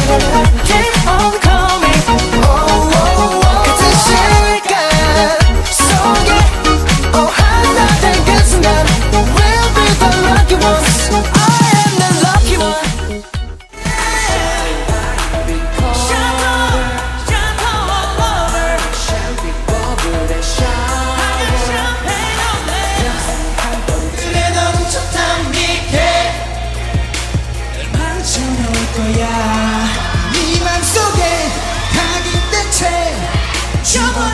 Keep on coming. 같은 시간 속에 하나 된 그 순간 We'll be the lucky ones. I am the lucky one. 거야 네 맘속에 각인 대체